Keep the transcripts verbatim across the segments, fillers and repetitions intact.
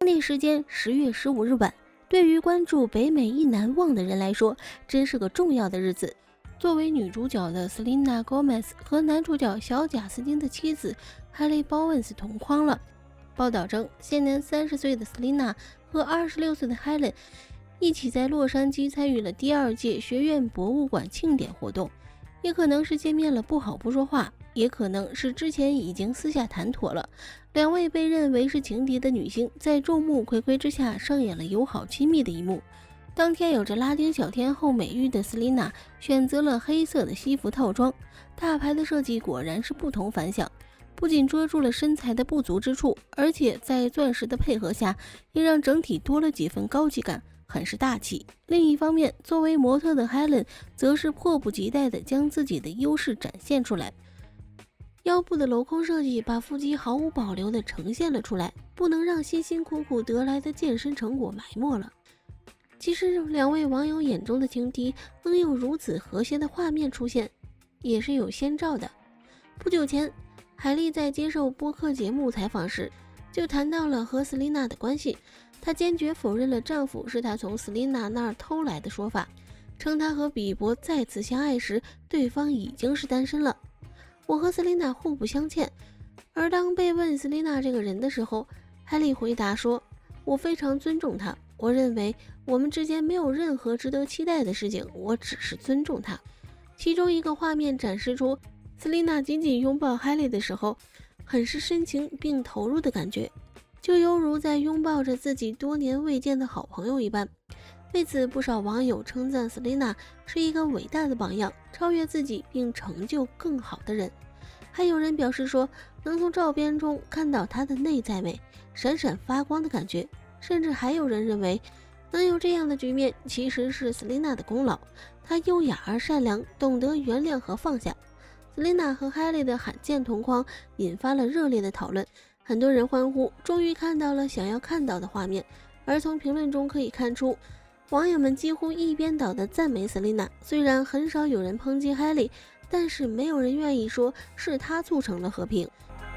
内时间十月十五日晚，对于关注北美一难忘的人来说，真是个重要的日子。作为女主角的 Selena Gomez 和男主角小贾斯汀的妻子 Hailey Bowens 同框了。报道称，现年三十岁的 Selena 和二十六岁的 Hailey 一起在洛杉矶参与了第二届学院博物馆庆典活动。也可能是见面了不好不说话，也可能是之前已经私下谈妥了。两位被认为是情敌的女星在众目睽睽之下上演了友好亲密的一幕。当天有着拉丁小天后美誉的 Selena 选择了黑色的西服套装，大牌的设计果然是不同凡响，不仅遮住了身材的不足之处，而且在钻石的配合下，也让整体多了几分高级感，很是大气。另一方面，作为模特的 Helen 则是迫不及待地将自己的优势展现出来。腰部的镂空设计把腹肌毫无保留地呈现了出来，不能让辛辛苦苦得来的健身成果埋没了。其实两位网友眼中的情敌能有如此和谐的画面出现，也是有先兆的。不久前，海莉在接受播客节目采访时，就谈到了和 Selena 的关系。她坚决否认了丈夫是她从 Selena 那儿偷来的说法，称她和比伯再次相爱时，对方已经是单身了。我和 Selena 互不相欠。而当被问 Selena 这个人的时候，海莉回答说，我非常尊重她，我认为我们之间没有任何值得期待的事情，我只是尊重她。其中一个画面展示出 Selena 紧紧拥抱 Hailey 的时候，很是深情并投入的感觉，就犹如在拥抱着自己多年未见的好朋友一般。为此，不少网友称赞 Selena 是一个伟大的榜样，超越自己并成就更好的人。还有人表示说，能从照片中看到她的内在美，闪闪发光的感觉。甚至还有人认为，能有这样的局面其实是 Selena 的功劳。她优雅而善良，懂得原谅和放下。Selena 和 Hailey 的罕见同框引发了热烈的讨论，很多人欢呼，终于看到了想要看到的画面。而从评论中可以看出，网友们几乎一边倒的赞美 Selena， 虽然很少有人抨击 Hailey， 但是没有人愿意说是她促成了和平。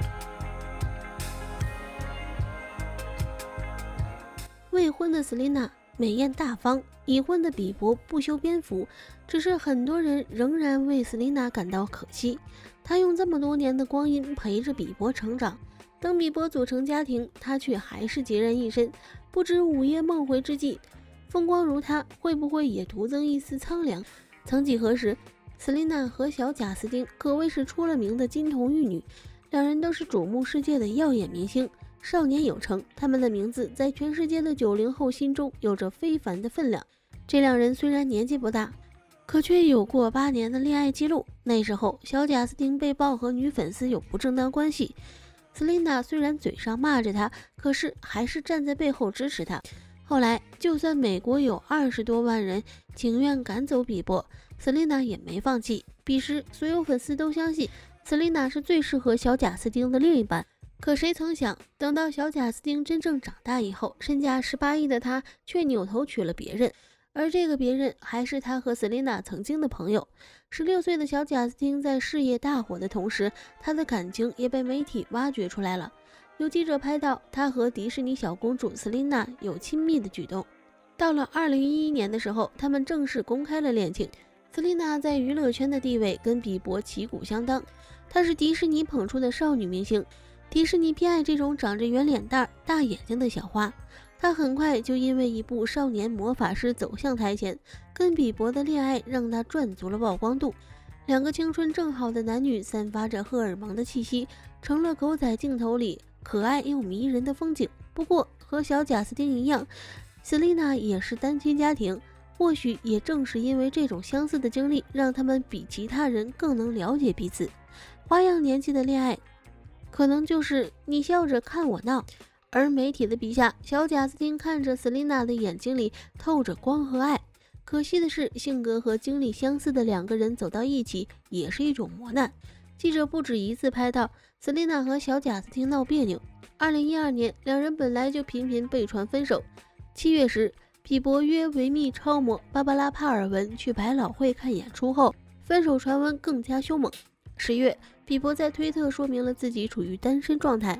未婚的 Selena 美艳大方，已婚的比伯不修边幅，只是很多人仍然为 Selena 感到可惜。她用这么多年的光阴陪着比伯成长，等比伯组成家庭，她却还是孑然一身。不知午夜梦回之际，风光如她，会不会也徒增一丝苍凉？曾几何时， Selena 和小贾斯汀可谓是出了名的金童玉女，两人都是瞩目世界的耀眼明星。少年有成，他们的名字在全世界的九零后心中有着非凡的分量。这两人虽然年纪不大，可却有过八年的恋爱记录。那时候，小贾斯汀被曝和女粉丝有不正当关系， Selena 虽然嘴上骂着他，可是还是站在背后支持他。后来，就算美国有二十多万人情愿赶走比伯， Selena 也没放弃。彼时，所有粉丝都相信 Selena 是最适合小贾斯汀的另一半。可谁曾想，等到小贾斯汀真正长大以后，身价十八亿的他却扭头娶了别人，而这个别人还是他和 Selena 曾经的朋友。十六岁的小贾斯汀在事业大火的同时，他的感情也被媒体挖掘出来了。有记者拍到他和迪士尼小公主 Selena 有亲密的举动。到了二零一一年的时候，他们正式公开了恋情。Selena 在娱乐圈的地位跟比伯旗鼓相当，她是迪士尼捧出的少女明星。迪士尼偏爱这种长着圆脸蛋、大眼睛的小花，她很快就因为一部《少年魔法师》走向台前，跟比伯的恋爱让她赚足了曝光度。两个青春正好的男女散发着荷尔蒙的气息，成了狗仔镜头里可爱又迷人的风景。不过和小贾斯汀一样， Selena 也是单亲家庭，或许也正是因为这种相似的经历，让他们比其他人更能了解彼此。花样年纪的恋爱可能就是你笑着看我闹，而媒体的笔下，小贾斯汀看着 Selena 的眼睛里透着光和爱。可惜的是，性格和经历相似的两个人走到一起也是一种磨难。记者不止一次拍到 Selena 和小贾斯汀闹别扭。二零一二年，两人本来就频频被传分手。七月时，比伯约维密超模芭芭拉·帕尔文去百老汇看演出后，分手传闻更加凶猛。十月，比伯在推特说明了自己处于单身状态。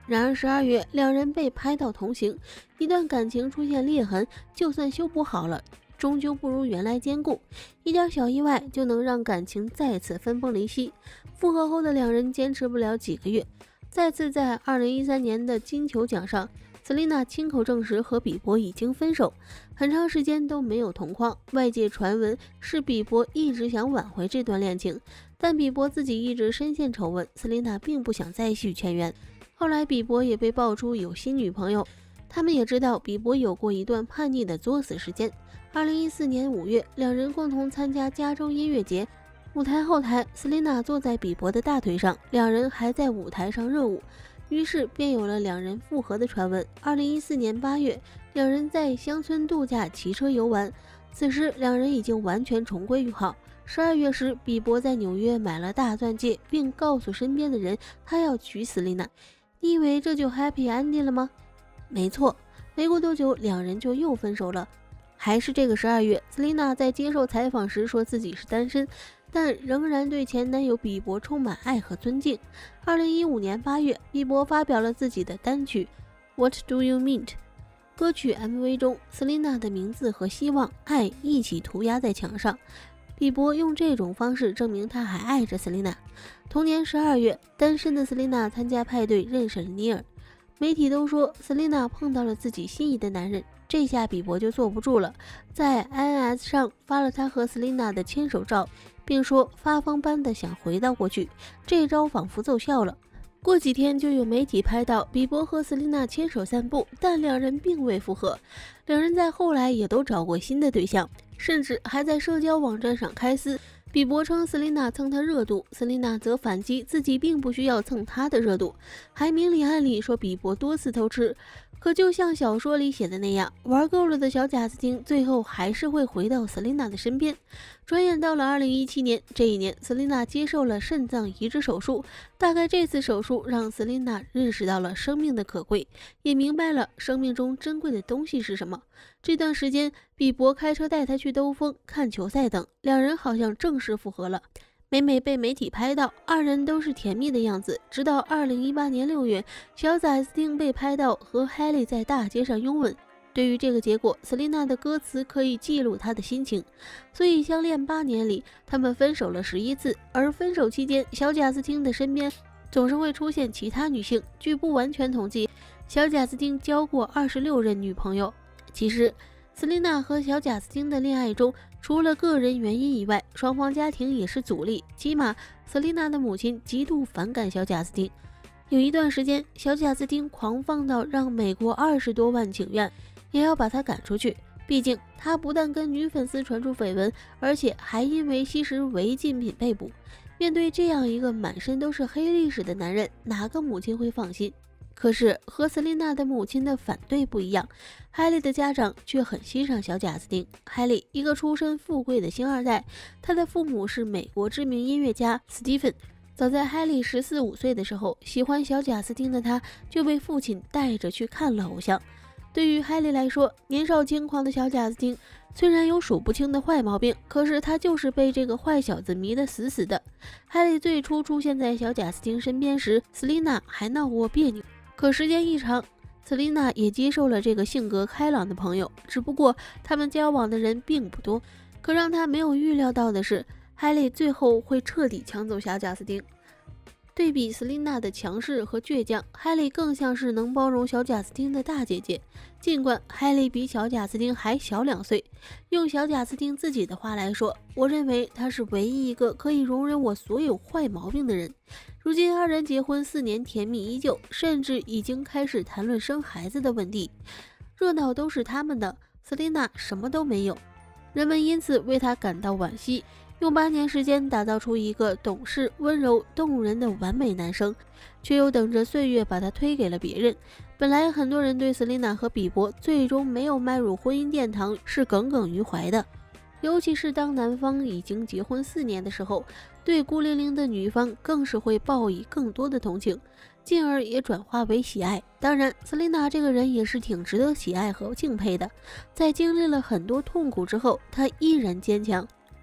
然而十二月，两人被拍到同行，一段感情出现裂痕，就算修补好了，终究不如原来坚固。一点小意外就能让感情再次分崩离析。复合后的两人坚持不了几个月，再次在二零一三年的金球奖上，Selina 亲口证实和比伯已经分手，很长时间都没有同框。外界传闻是比伯一直想挽回这段恋情，但比伯自己一直深陷丑闻 ，Selina 并不想再续前缘。后来比伯也被爆出有新女朋友，他们也知道比伯有过一段叛逆的作死时间。二零一四年五月，两人共同参加加州音乐节，舞台后台 ，Selina 坐在比伯的大腿上，两人还在舞台上热舞。于是便有了两人复合的传闻。二零一四年八月，两人在乡村度假骑车游玩，此时两人已经完全重归于好。十二月时，比伯在纽约买了大钻戒，并告诉身边的人他要娶 Selina。你以为这就 happy ending 了吗？没错，没过多久，两人就又分手了。还是这个十二月 ，Selina 在接受采访时说自己是单身，但仍然对前男友比伯充满爱和尊敬。二零一五年八月，比伯发表了自己的单曲《What Do You Mean》，歌曲 M V 中 ，Selina 的名字和希望、爱一起涂鸦在墙上。比伯用这种方式证明他还爱着 Selina。同年十二月，单身的 Selina 参加派对认识了尼尔，媒体都说 Selina 碰到了自己心仪的男人。这下比伯就坐不住了，在 I N S 上发了他和 Selina 的牵手照，并说发疯般的想回到过去。这招仿佛奏效了。过几天就有媒体拍到比伯和 Selina 牵手散步，但两人并未复合。两人在后来也都找过新的对象，甚至还在社交网站上开撕。比伯称 Selina 蹭他热度 ，Selina 则反击自己并不需要蹭他的热度，还明里暗里说比伯多次偷吃。可就像小说里写的那样，玩够了的小贾斯汀最后还是会回到 Selina 的身边。转眼到了二零一七年，这一年 Selina 接受了肾脏移植手术，大概这次手术让 Selina 认识到了生命的可贵，也明白了生命中珍贵的东西是什么。这段时间，比伯开车带她去兜风、看球赛等，两人好像正式复合了。每每被媒体拍到，二人都是甜蜜的样子。直到二零一八年六月，小贾斯汀被拍到和 Hailey 在大街上拥吻。对于这个结果 ，Selina 的歌词可以记录她的心情。所以相恋八年里，他们分手了十一次。而分手期间，小贾斯汀的身边总是会出现其他女性。据不完全统计，小贾斯汀交过二十六任女朋友。其实，Selina 和小贾斯汀的恋爱中，除了个人原因以外，双方家庭也是阻力。起码 Selina 的母亲极度反感小贾斯汀。有一段时间，小贾斯汀狂放到让美国二十多万请愿，也要把他赶出去。毕竟他不但跟女粉丝传出绯闻，而且还因为吸食违禁品被捕。面对这样一个满身都是黑历史的男人，哪个母亲会放心？可是和 Selina 的母亲的反对不一样，海莉的家长却很欣赏小贾斯汀。海莉一个出身富贵的星二代，他的父母是美国知名音乐家 Stephen。早在海莉十四五岁的时候，喜欢小贾斯汀的他就被父亲带着去看了偶像。对于海莉来说，年少轻狂的小贾斯汀虽然有数不清的坏毛病，可是他就是被这个坏小子迷得死死的。海莉最初出现在小贾斯汀身边时 ，Selina 还闹过别扭。可时间一长 ，Selina 也接受了这个性格开朗的朋友，只不过他们交往的人并不多。可让他没有预料到的是，海莉最后会彻底抢走小贾斯汀。对比 Selina 的强势和倔强，海莉更像是能包容小贾斯汀的大姐姐。尽管海莉比小贾斯汀还小两岁，用小贾斯汀自己的话来说，我认为他是唯一一个可以容忍我所有坏毛病的人。如今二人结婚四年，甜蜜依旧，甚至已经开始谈论生孩子的问题。热闹都是他们的 ，Selina 什么都没有，人们因此为她感到惋惜。用八年时间打造出一个懂事、温柔、动人的完美男生，却又等着岁月把他推给了别人。本来很多人对 Selina 和比伯最终没有迈入婚姻殿堂是耿耿于怀的，尤其是当男方已经结婚四年的时候，对孤零零的女方更是会报以更多的同情，进而也转化为喜爱。当然 Selina 这个人也是挺值得喜爱和敬佩的，在经历了很多痛苦之后，她依然坚强。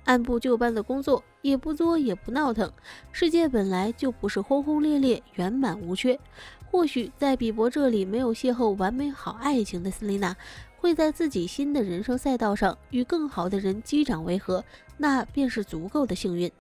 按部就班的工作，也不作也不闹腾。世界本来就不是轰轰烈烈、圆满无缺。或许在比伯这里没有邂逅完美好爱情的斯丽娜，会在自己新的人生赛道上与更好的人击掌为和，那便是足够的幸运。